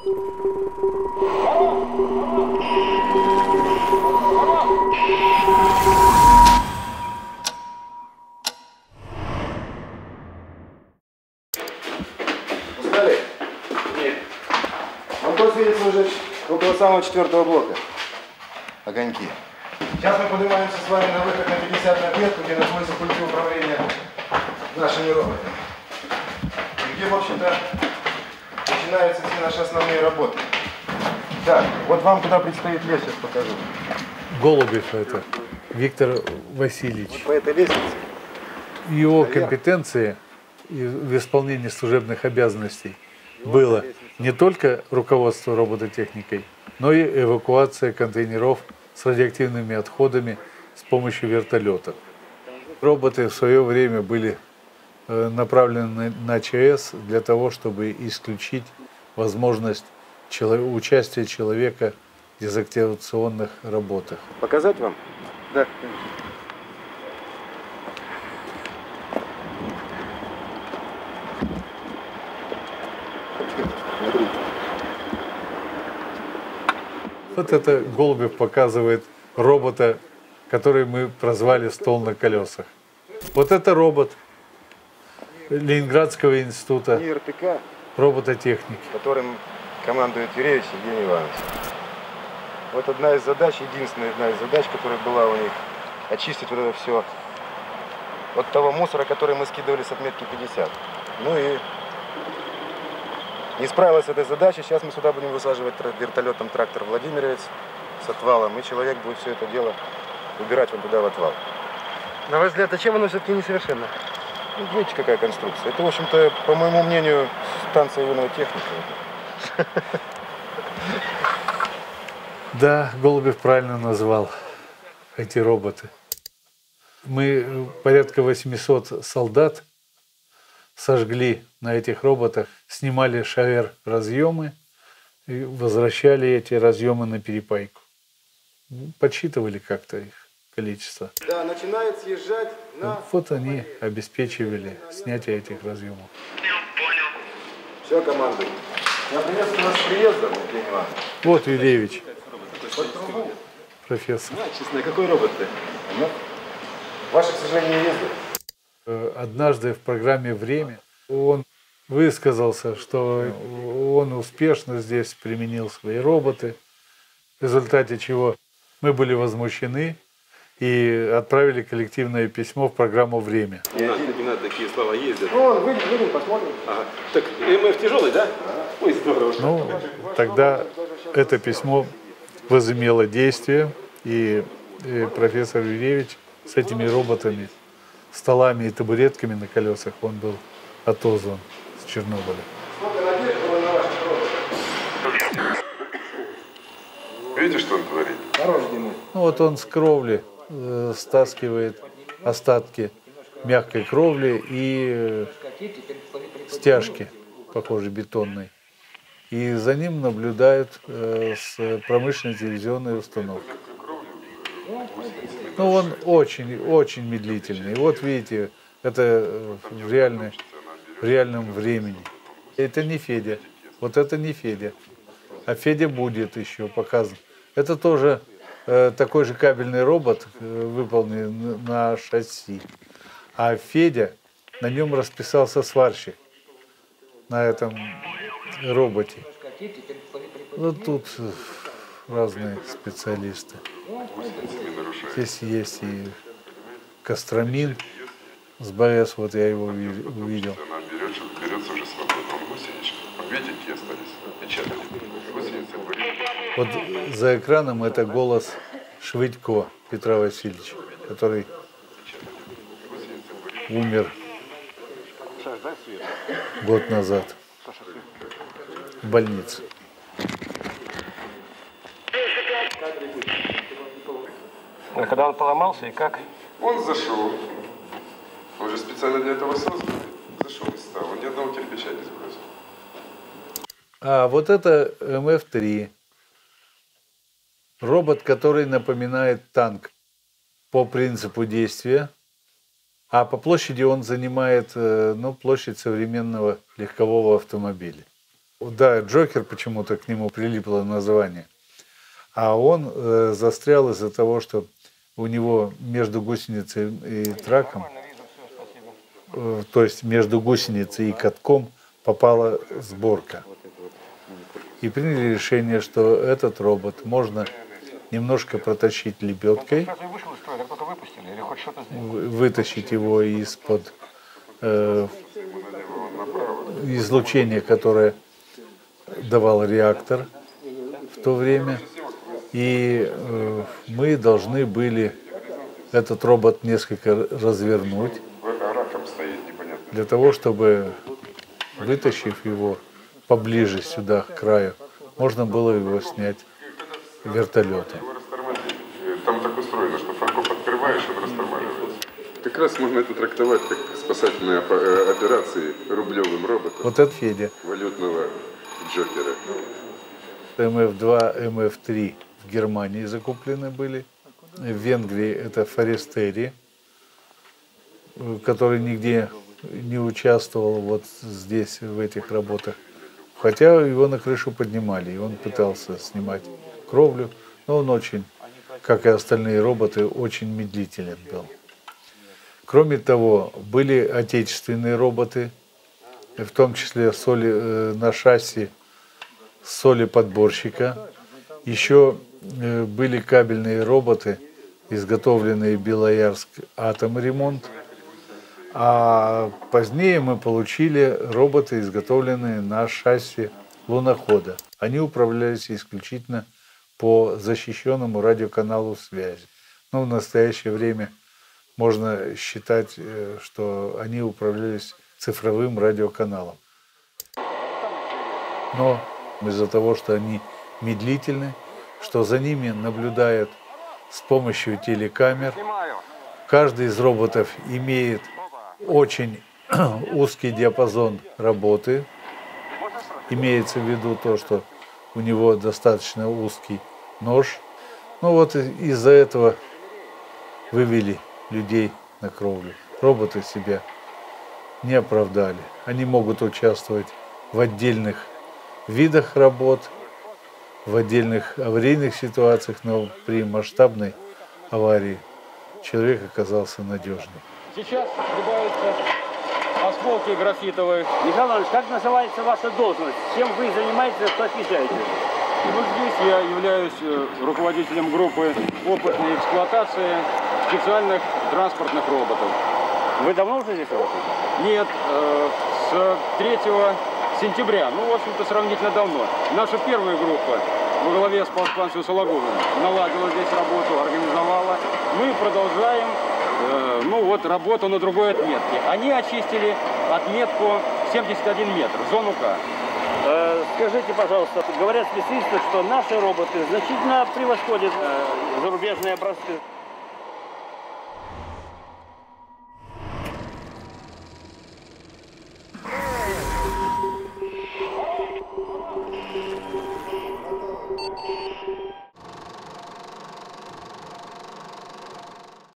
Устали? Нет. Вопрос видится уже около самого 4-го блока. Огоньки. Сейчас мы поднимаемся с вами на выход на 50 на клетку, где находится пульт управления нашими роботами. И где, в общем-то, начинаются все наши основные работы. Так, вот вам куда предстоит лезть, сейчас покажу. Голубев это, Виктор Васильевич. Вот по этой лестнице. Его компетенции в исполнении служебных обязанностей было не только руководство робототехникой, но и эвакуация контейнеров с радиоактивными отходами с помощью вертолетов. Роботы в свое время были направлены на ЧАЭС для того, чтобы исключить возможность участия человека в дезактивационных работах. Показать вам? Да. Вот это Голубев показывает робота, который мы прозвали «Стол на колесах». Вот это робот Ленинградского института РТК, робототехники. которым командует Юрьевич Евгений Иванович. Вот одна из задач, единственная одна из задач, которая была у них, очистить вот это все от того мусора, который мы скидывали с отметки 50. Ну и не справилась с этой задачей. Сейчас мы сюда будем высаживать вертолетом трактор «Владимировец» с отвалом, и человек будет все это дело убирать вон туда в отвал. На ваш взгляд, зачем оно все-таки несовершенно? Ну, видите, какая конструкция. Это, в общем-то, по моему мнению, станция юного техника. Да, Голубев правильно назвал эти роботы. Мы порядка 800 солдат сожгли на этих роботах, снимали шавер-разъемы и возвращали эти разъемы на перепайку. Подсчитывали как-то их количество. Да, начинает съезжать на... Вот они обеспечивали снятие этих разъемов. Все, команда. Я приветствую вас с приездом, Евгений Иванович. Вот Юлевич, профессор. Честно, какой робот ты? Ваши, к сожалению, не ездят. Однажды в программе «Время» он высказался, что он успешно здесь применил свои роботы, в результате чего мы были возмущены и отправили коллективное письмо в программу «Время». Не надо, такие слова ездят. Ну, выйдем, посмотрим. Ага. Так, МФ тяжелый, да? Ой, здорово. Ну, тогда это письмо возымело действие, и профессор Юрьевич с этими роботами, столами и табуретками на колесах, он был отозван с Чернобыля. Сколько надежд было на ваших роботов? Видите, что он творит? Хорош, Дима. Ну, вот он с кровли стаскивает остатки мягкой кровли и стяжки, похоже, бетонной. И за ним наблюдают с промышленной телевизионной установкой. Ну, он очень медлительный. Вот видите, это в реальном времени. Это не Федя. Вот это не Федя. А Федя будет еще показан. Это тоже такой же кабельный робот, выполненный на шасси. А Федя, на нем расписался сварщик, на этом роботе. Ну, тут разные специалисты. Здесь есть и Костромин с БС, вот я его увидел. Она берется уже свободно. Он гусеничный. Видите, какие остались? Печатали. Гусеницы были. Вот за экраном это голос Швыдько Петра Васильевича, который умер год назад в больнице. А когда он поломался и как? Он зашел. Он же специально для этого создан. Зашел и стал. Он ни одного кирпича не сбросил. А вот это МФ-3. Робот, который напоминает танк по принципу действия. А по площади он занимает площадь современного легкового автомобиля. Да, Джокер почему-то к нему прилипло название. А он застрял из-за того, что у него между гусеницей и траком, то есть между гусеницей и катком попала сборка. И приняли решение, что этот робот можно немножко протащить лебедкой, вытащить его из-под излучения, которое давал реактор в то время. И мы должны были этот робот несколько развернуть для того, чтобы, вытащив его поближе сюда, к краю, можно было его снять вертолетом. Там так устроено, что фаркоп открываешь, он растормаживается. Как раз можно это трактовать как спасательные операции рублевым роботом. Вот это Федя. Валютного Джокера. МФ-2, МФ-3 в Германии закуплены были. В Венгрии это Форестери, который нигде не участвовал вот здесь, в этих работах. Хотя его на крышу поднимали, и он пытался снимать кровлю, но он очень, как и остальные роботы, очень медлителен был. Кроме того, были отечественные роботы, в том числе на шасси солеподборщика. Еще были кабельные роботы, изготовленные Белоярск Атомремонт. А позднее мы получили роботы, изготовленные на шасси лунохода. Они управлялись исключительно по защищенному радиоканалу связи. Но в настоящее время можно считать, что они управлялись цифровым радиоканалом. Но из-за того, что они медлительны, что за ними наблюдают с помощью телекамер, каждый из роботов имеет очень узкий диапазон работы. Имеется в виду то, что у него достаточно узкий нож. Ну вот из-за этого вывели людей на кровлю. Роботы себя не оправдали. Они могут участвовать в отдельных видах работ, в отдельных аварийных ситуациях, но при масштабной аварии человек оказался надежным. Сейчас сгребаются осколки графитовые. Михаил Иванович, как называется ваша должность? Чем вы занимаетесь, что отвечаете? И вот здесь я являюсь руководителем группы опытной эксплуатации специальных транспортных роботов. Вы давно уже здесь работаете? Нет, с 3 сентября, ну, в общем-то, сравнительно давно. Наша первая группа во главе с Панфиловичем Сологубовым наладила здесь работу, организовала. Мы продолжаем, работу на другой отметке. Они очистили отметку 71 метр, зону К. Скажите, пожалуйста, говорят специалисты, что наши роботы значительно превосходят зарубежные образцы.